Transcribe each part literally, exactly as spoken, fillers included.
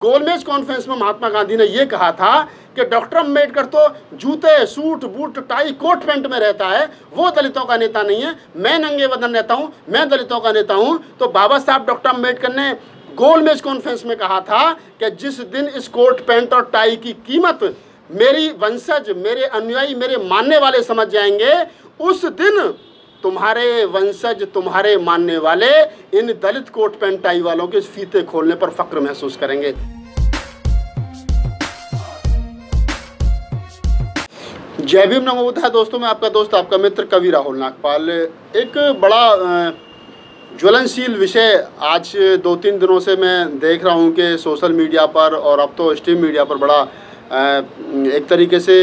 गोलमेज कॉन्फ्रेंस में महात्मा गांधी ने यह कहा था कि डॉक्टर अम्बेडकर तो जूते, suit, boot, tie, coat pant में रहता है, वो दलितों का नेता नहीं है। मैं नंगे बदन रहता हूँ, मैं दलितों का नेता हूँ। तो बाबा साहब डॉक्टर अम्बेडकर ने गोलमेज कॉन्फ्रेंस में कहा था कि जिस दिन इस कोट पैंट और टाई की कीमत मेरी वंशज, मेरे अनुयायी, मेरे मानने वाले समझ जाएंगे, उस दिन तुम्हारे वंशज, तुम्हारे मानने वाले इन दलित कोट पैंट टाई वालों के फीते खोलने पर फक्र महसूस करेंगे। जय भीम, नमो बुद्धाय। दोस्तों, मैं आपका दोस्त, आपका मित्र कवि राहुल नागपाल। एक बड़ा ज्वलनशील विषय आज दो तीन दिनों से मैं देख रहा हूं कि सोशल मीडिया पर और अब तो स्ट्रीम मीडिया पर बड़ा एक तरीके से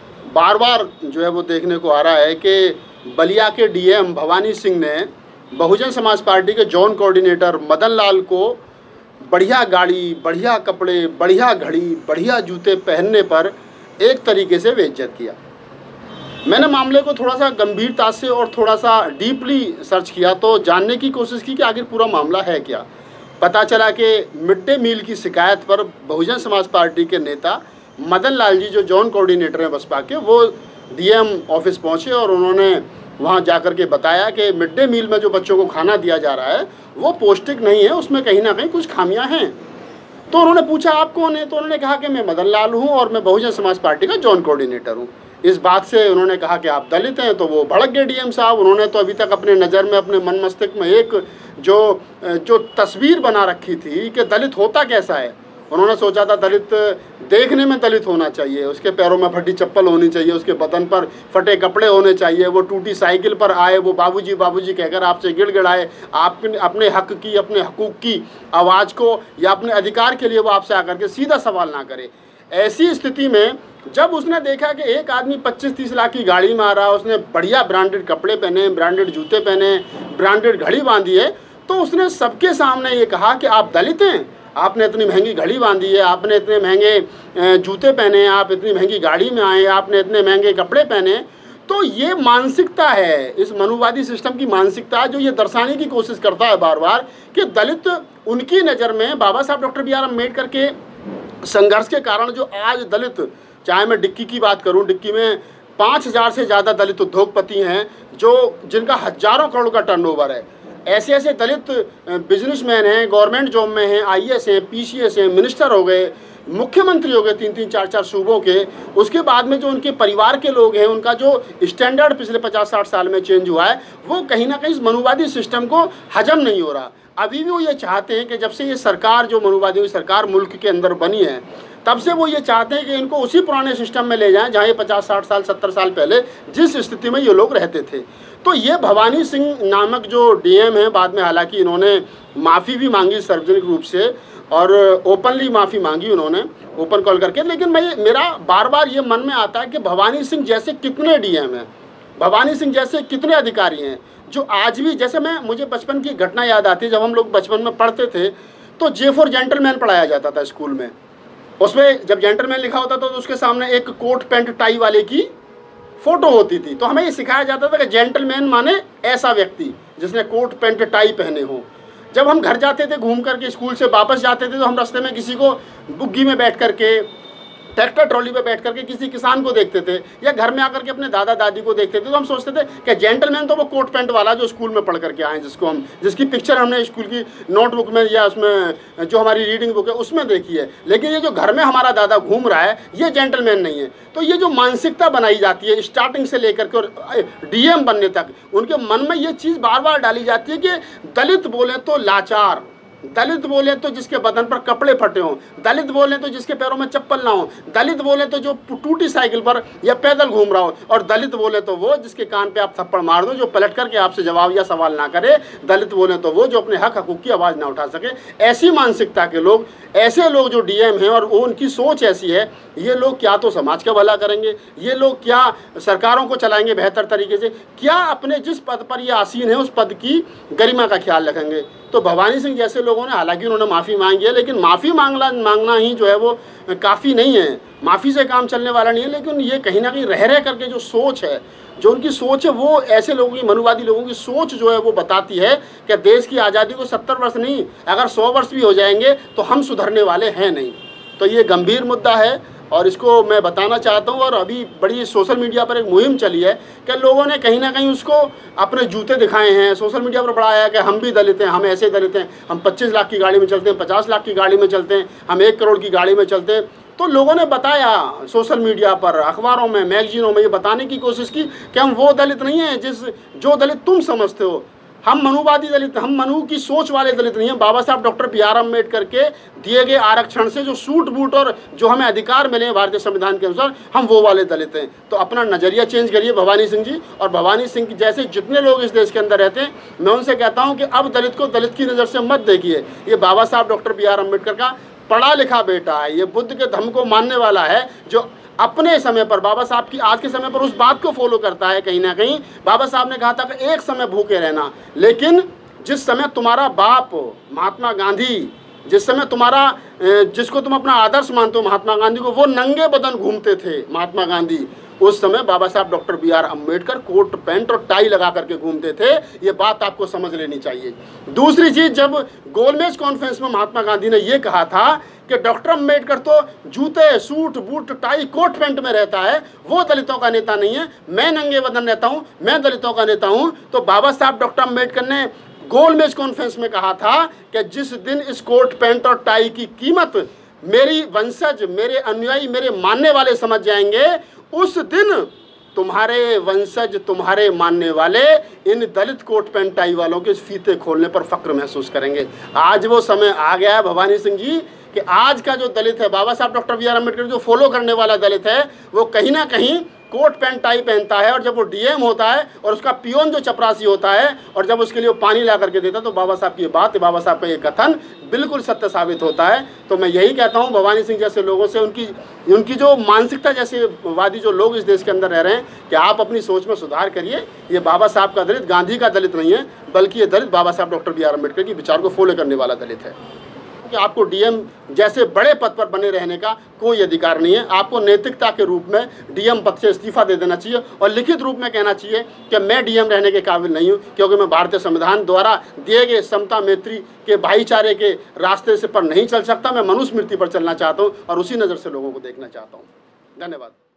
बार बार जो है वो देखने को आ रहा है कि बलिया के डीएम भवानी सिंह ने बहुजन समाज पार्टी के जोन कोऑर्डिनेटर मदन लाल को बढ़िया गाड़ी, बढ़िया कपड़े, बढ़िया घड़ी, बढ़िया जूते पहनने पर एक तरीके से बेइज्जत किया। मैंने मामले को थोड़ा सा गंभीरता से और थोड़ा सा डीपली सर्च किया तो जानने की कोशिश की कि आखिर पूरा मामला है क्या। पता चला कि मिड डे मील की शिकायत पर बहुजन समाज पार्टी के नेता मदन लाल जी, जो जोन कोऑर्डिनेटर हैं बसपा के, वो डीएम ऑफिस पहुंचे और उन्होंने वहां जाकर के बताया कि मिड डे मील में जो बच्चों को खाना दिया जा रहा है वो पौष्टिक नहीं है, उसमें कहीं ना कहीं कुछ खामियां हैं। तो उन्होंने पूछा आप कौन है, तो उन्होंने कहा कि मैं मदन लाल हूं और मैं बहुजन समाज पार्टी का जोन कोऑर्डिनेटर हूं। इस बात से उन्होंने कहा कि आप दलित हैं, तो वो भड़क गए डीएम साहब। उन्होंने तो अभी तक अपने नज़र में, अपने मन मस्तिष्क में एक जो जो तस्वीर बना रखी थी कि दलित होता कैसा है। उन्होंने सोचा था दलित देखने में दलित होना चाहिए, उसके पैरों में फटी चप्पल होनी चाहिए, उसके बदन पर फटे कपड़े होने चाहिए, वो टूटी साइकिल पर आए, वो बाबूजी बाबूजी कहकर आपसे गिड़गिड़ाए, आप अपने हक की, अपने हकूक़ की आवाज़ को या अपने अधिकार के लिए वो आपसे आकर के सीधा सवाल ना करे। ऐसी स्थिति में जब उसने देखा कि एक आदमी पच्चीस तीस लाख की गाड़ी में आ रहा है, उसने बढ़िया ब्रांडेड कपड़े पहने, ब्रांडेड जूते पहने, ब्रांडेड घड़ी बांधी है, तो उसने सबके सामने ये कहा कि आप दलित हैं, आपने इतनी महंगी घड़ी बांधी है, आपने इतने महंगे जूते पहने, आप इतनी महंगी गाड़ी में आए, आपने इतने महंगे कपड़े पहने। तो ये मानसिकता है, इस मनुवादी सिस्टम की मानसिकता जो ये दर्शाने की कोशिश करता है बार बार कि दलित उनकी नज़र में बाबा Saheb doctor B R Ambedkar के संघर्ष के कारण जो आज दलित, चाहे मैं डिक्की की बात करूं, डिक्की में पाँच हज़ार से ज़्यादा दलित उद्योगपति हैं जो जिनका हजारों करोड़ का टर्नओवर है। ऐसे ऐसे दलित बिजनेसमैन हैं, गवर्नमेंट जॉब में हैं, आईएएस हैं, पीसीएस हैं, मिनिस्टर हो गए, मुख्यमंत्री हो गए तीन तीन चार चार सूबों के। उसके बाद में जो उनके परिवार के लोग हैं, उनका जो स्टैंडर्ड पिछले पचास साठ साल में चेंज हुआ है, वो कहीं ना कहीं इस मनुवादी सिस्टम को हजम नहीं हो रहा। अभी भी वो ये चाहते हैं कि जब से ये सरकार, जो मनुवादी सरकार मुल्क के अंदर बनी है, तब से वो ये चाहते हैं कि इनको उसी पुराने सिस्टम में ले जाएं जहाँ ये पचास साठ साल सत्तर साल पहले जिस स्थिति में ये लोग रहते थे। तो ये भवानी सिंह नामक जो डीएम है, बाद में हालांकि इन्होंने माफ़ी भी मांगी सार्वजनिक रूप से और ओपनली माफ़ी मांगी उन्होंने, ओपन कॉल करके। लेकिन मैं मेरा बार बार ये मन में आता है कि भवानी सिंह जैसे कितने डीएम हैं, भवानी सिंह जैसे कितने अधिकारी हैं जो आज भी, जैसे मैं मुझे बचपन की घटना याद आती है, जब हम लोग बचपन में पढ़ते थे तो जे फॉर जेंटलमैन पढ़ाया जाता था स्कूल में। उसमें जब जेंटलमैन लिखा होता था तो उसके सामने एक कोट पैंट टाई वाले की फोटो होती थी। तो हमें ये सिखाया जाता था कि जेंटलमैन माने ऐसा व्यक्ति जिसने कोट पैंट टाई पहने हो। जब हम घर जाते थे घूम करके, स्कूल से वापस जाते थे, तो हम रास्ते में किसी को बुग्गी में बैठ करके, ट्रैक्टर ट्रॉली पे बैठ करके किसी किसान को देखते थे या घर में आकर के अपने दादा दादी को देखते थे, तो हम सोचते थे कि जेंटलमैन तो वो कोट पैंट वाला जो स्कूल में पढ़ करके आए, जिसको हम जिसकी पिक्चर हमने स्कूल की नोटबुक में या उसमें जो हमारी रीडिंग बुक है उसमें देखी है। लेकिन ये जो घर में हमारा दादा घूम रहा है, ये जेंटलमैन नहीं है। तो ये जो मानसिकता बनाई जाती है स्टार्टिंग से लेकर के और डीएम बनने तक, उनके मन में ये चीज़ बार बार डाली जाती है कि दलित बोले तो लाचार, दलित बोले तो जिसके बदन पर कपड़े फटे हों, दलित बोले तो जिसके पैरों में चप्पल ना हो, दलित बोले तो जो टूटी साइकिल पर या पैदल घूम रहा हो, और दलित बोले तो वो जिसके कान पे आप थप्पड़ मार दो जो पलट करके आपसे जवाब या सवाल ना करे, दलित बोले तो वो जो अपने हक हकूक़ की आवाज़ ना उठा सके। ऐसी मानसिकता के लोग, ऐसे लोग जो डीएम हैं और वो उनकी सोच ऐसी है, ये लोग क्या तो समाज का भला करेंगे, ये लोग क्या सरकारों को चलाएंगे बेहतर तरीके से, क्या अपने जिस पद पर ये आसीन है उस पद की गरिमा का ख्याल रखेंगे। तो भवानी सिंह जैसे लोगों ने, हालांकि उन्होंने माफ़ी मांगी है, लेकिन माफ़ी मांगना मांगना ही जो है वो काफ़ी नहीं है, माफ़ी से काम चलने वाला नहीं है। लेकिन ये कहीं ना कहीं रह रह करके जो सोच है, जो उनकी सोच है, वो ऐसे लोगों की, मनुवादी लोगों की सोच जो है वो बताती है कि देश की आज़ादी को सत्तर वर्ष नहीं, अगर सौ वर्ष भी हो जाएंगे तो हम सुधरने वाले हैं नहीं। तो ये गंभीर मुद्दा है और इसको मैं बताना चाहता हूँ। और अभी बड़ी सोशल मीडिया पर एक मुहिम चली है कि लोगों ने कहीं ना कहीं उसको अपने जूते दिखाए हैं। सोशल मीडिया पर बड़ा आया कि हम भी दलित हैं, हम ऐसे दलित हैं, हम पच्चीस लाख की गाड़ी में चलते हैं, पचास लाख की गाड़ी में चलते हैं, हम एक करोड़ की गाड़ी में चलते हैं। तो लोगों ने बताया सोशल मीडिया पर, अखबारों में, मैगजीनों में ये बताने की कोशिश की कि हम वो दलित नहीं हैं जिस जो दलित तुम समझते हो। हम मनुवादी दलित, हम मनु की सोच वाले दलित नहीं हैं। बाबा Saheb doctor B R Ambedkar के दिए गए आरक्षण से जो सूट बूट और जो हमें अधिकार मिले हैं भारतीय संविधान के अनुसार, हम वो वाले दलित हैं। तो अपना नज़रिया चेंज करिए भवानी सिंह जी। और भवानी सिंह जैसे जितने लोग इस देश के अंदर रहते हैं, मैं उनसे कहता हूँ कि अब दलित को दलित की नज़र से मत देखिए। ये बाबा Saheb doctor B R Ambedkar का पढ़ा लिखा बेटा है, ये बुद्ध के धर्म को मानने वाला है, जो अपने समय पर बाबा साहब की आज के समय पर उस बात को फॉलो करता है। कहीं ना कहीं बाबा साहब ने कहा था कि एक समय भूखे रहना, लेकिन जिस समय तुम्हारा बाप महात्मा गांधी, जिस समय तुम्हारा जिसको तुम अपना आदर्श मानते हो महात्मा गांधी को, वो नंगे बदन घूमते थे महात्मा गांधी, उस समय Baba Saheb doctor B R Ambedkar coat pant और टाई लगा करके घूमते थे। ये बात आपको समझ लेनी चाहिए। दूसरी चीज़, जब गोलमेज कॉन्फ्रेंस में महात्मा गांधी ने ये कहा था कि डॉक्टर अम्बेडकर तो जूते, suit boot, tie, coat pant में रहता है, वो दलितों का नेता नहीं है, मैं नंगे बदन रहता हूँ, मैं दलितों का नेता हूँ। तो बाबा साहब डॉक्टर अम्बेडकर ने गोलमेज कॉन्फ्रेंस में कहा था कि जिस दिन इस कोट पैंट और टाई की कीमत मेरी वंशज, मेरे अनुयायी, मेरे मानने वाले समझ जाएंगे, उस दिन तुम्हारे वंशज, तुम्हारे मानने वाले इन दलित कोट पैंट टाई वालों के फीते खोलने पर फक्र महसूस करेंगे। आज वो समय आ गया है भवानी सिंह जी कि आज का जो दलित है, बाबा Saheb doctor B R Ambedkar जो फॉलो करने वाला दलित है, वो कहीं ना कहीं कोट पैंट टाई पहनता है। और जब वो डीएम होता है और उसका पियोन जो चपरासी होता है, और जब उसके लिए वो पानी ला करके देता है, तो बाबा साहब की ये बात, बाबा साहब का ये कथन बिल्कुल सत्य साबित होता है। तो मैं यही कहता हूँ भवानी सिंह जैसे लोगों से, उनकी उनकी जो मानसिकता जैसे वादी जो लोग इस देश के अंदर रह रहे हैं, कि आप अपनी सोच में सुधार करिए। ये बाबा साहब का दलित गांधी का दलित नहीं है, बल्कि ये दलित बाबा Saheb doctor B R Ambedkar की विचार को फॉलो करने वाला दलित है। कि आपको डीएम जैसे बड़े पद पर बने रहने का कोई अधिकार नहीं है। आपको नैतिकता के रूप में डीएम पद से इस्तीफा दे देना चाहिए और लिखित रूप में कहना चाहिए कि मैं डीएम रहने के काबिल नहीं हूँ, क्योंकि मैं भारतीय संविधान द्वारा दिए गए समता, मैत्री के, भाईचारे के रास्ते से पर नहीं चल सकता। मैं मनुस्मृति पर चलना चाहता हूँ और उसी नज़र से लोगों को देखना चाहता हूँ। धन्यवाद।